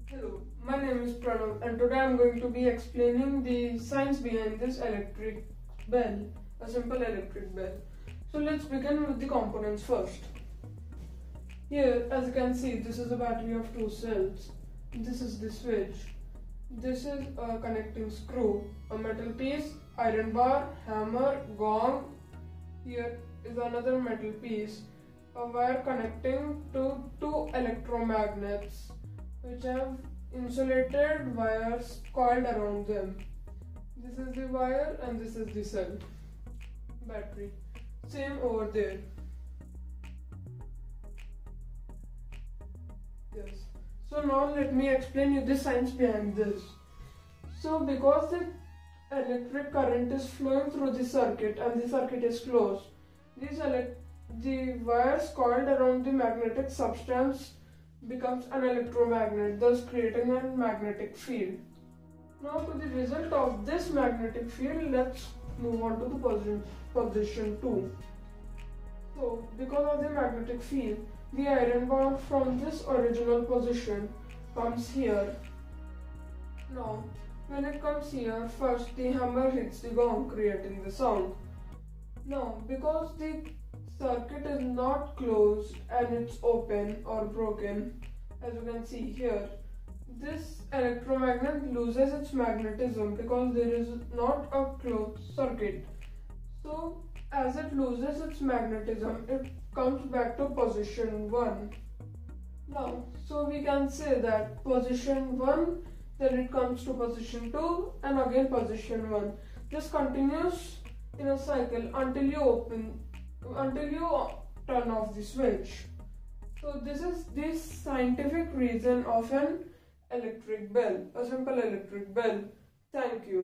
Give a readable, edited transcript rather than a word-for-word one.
Hello, my name is Pranav and today I am going to be explaining the science behind this electric bell, a simple electric bell. So let's begin with the components first. Here, as you can see, this is a battery of 2 cells. This is the switch. This is a connecting screw, a metal piece, iron bar, hammer, gong. Here is another metal piece, a wire connecting to 2 electromagnets which have insulated wires coiled around them. This is the wire and this is the cell. Battery. Same over there. Yes. So now let me explain you the science behind this. So because the electric current is flowing through the circuit and the circuit is closed, the wires coiled around the magnetic substance becomes an electromagnet, thus creating a magnetic field. Now to the result of this magnetic field, let's move on to the position 2. So because of the magnetic field, the iron bar from this original position comes here. Now when it comes here, first the hammer hits the gong, creating the sound. Now because the circuit is not closed and it's open or broken, as you can see here, this electromagnet loses its magnetism because there is not a closed circuit. So as it loses its magnetism, it comes back to position 1. Now so we can say that position 1, then it comes to position 2 and again position 1. This continues in a cycle until you turn off the switch. So this is the scientific reason of an electric bell, a simple electric bell. Thank you.